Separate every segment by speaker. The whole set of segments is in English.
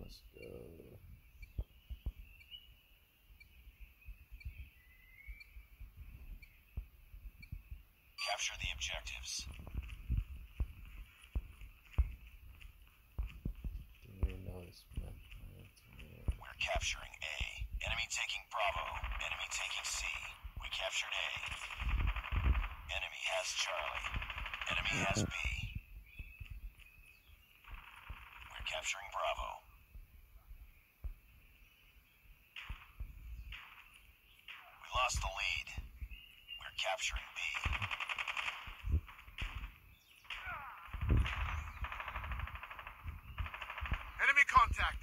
Speaker 1: Let's go.
Speaker 2: Capture the objectives.
Speaker 1: Didn't even know this map.
Speaker 2: We're capturing A. Enemy taking Bravo. Enemy taking C. We captured A. Enemy has Charlie. Enemy has B. We're capturing Bravo. We lost the lead. We're capturing B.
Speaker 3: Enemy contact.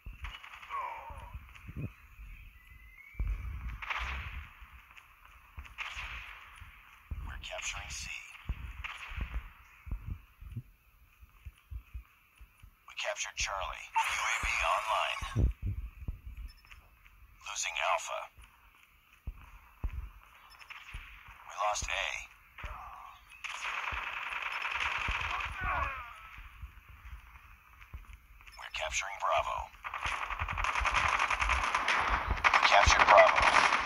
Speaker 2: We're capturing C. We captured Charlie. UAV online. Losing Alpha. We lost A. We're capturing Bravo. We captured Bravo.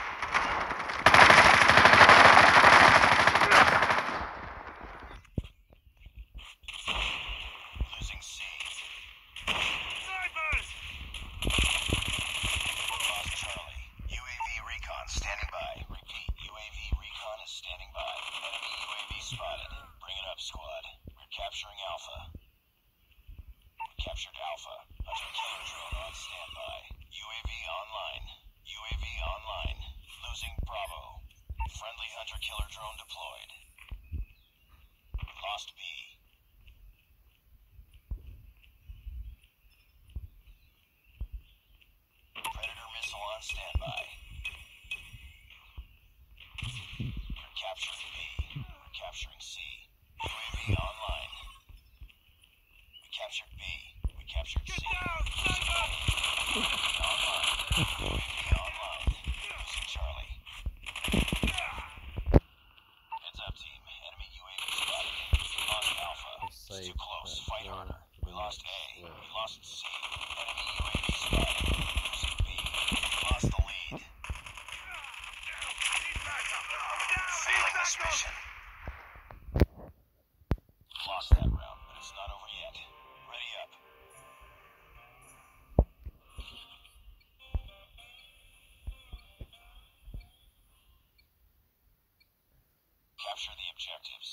Speaker 2: Losing C.
Speaker 3: Snipers!
Speaker 2: Lost Charlie. UAV recon standing by. Repeat, UAV recon is standing by. Enemy UAV spotted. Bring it up, squad. We're capturing Alpha. We captured Alpha. Hunter killer drone on standby. UAV online. UAV online. Losing Bravo. Friendly hunter killer drone deployed. Lost B. Predator missile on standby. We're capturing B. We're capturing C. UAV online. We captured B. We captured C. UAV online. UAV online. Losing Charlie. Heads up, team. Enemy UAV spotted. We lost Alpha. It's too close. Fight harder. We lost A. We lost C. Enemy UAV spotted. Losing B. We lost the lead. Failing this mission. Lost that round, but it's not over yet. Ready up. Capture the objectives.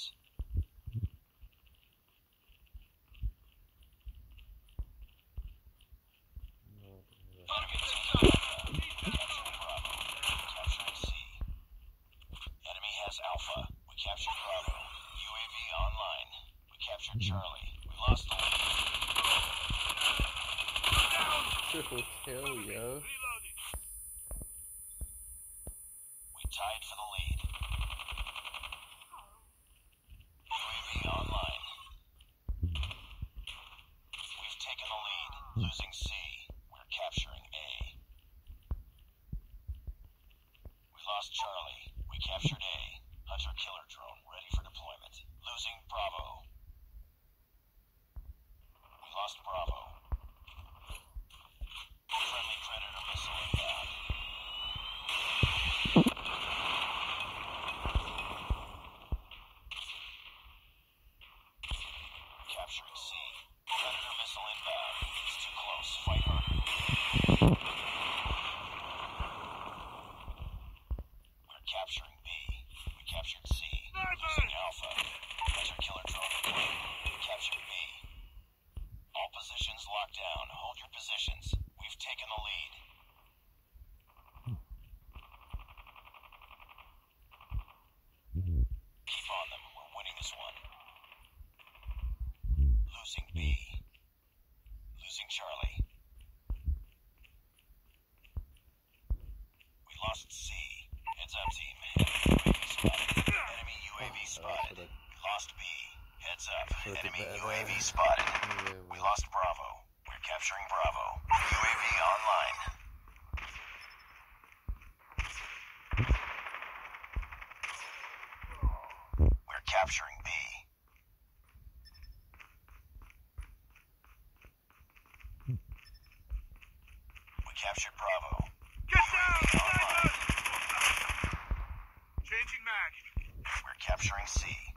Speaker 2: Enemy taking Alpha. Capturing Bravo. Capturing C. Enemy has Alpha. We captured Bravo. UAV online. We captured Charlie. We lost the lead.
Speaker 1: Triple kill, yo.
Speaker 3: Reloading.
Speaker 2: We tied for the lead. UAV online. We've taken the lead. Losing C. We're capturing A. We lost Charlie. We captured A. Hunter killer drone ready for deployment. Losing Bravo. We lost Bravo. Friendly Predator missile inbound. Capturing C. Predator missile inbound. It's too close. Fight harder. We're capturing B. We captured C. Losing Alpha. Hunter killer drone deployed. We captured B. All positions locked down. Hold your positions. We've taken the lead. Keep on them. We're winning this one. Losing B. Losing Charlie. We lost C. Heads up, team. Enemy UAV spotted. We lost B. Heads up. Enemy UAV spotted. We lost Bravo. We're capturing Bravo. UAV online. We're capturing B. captured Bravo.
Speaker 3: Get down!
Speaker 2: Online.
Speaker 3: Snipers! Changing mag.
Speaker 2: We're capturing C.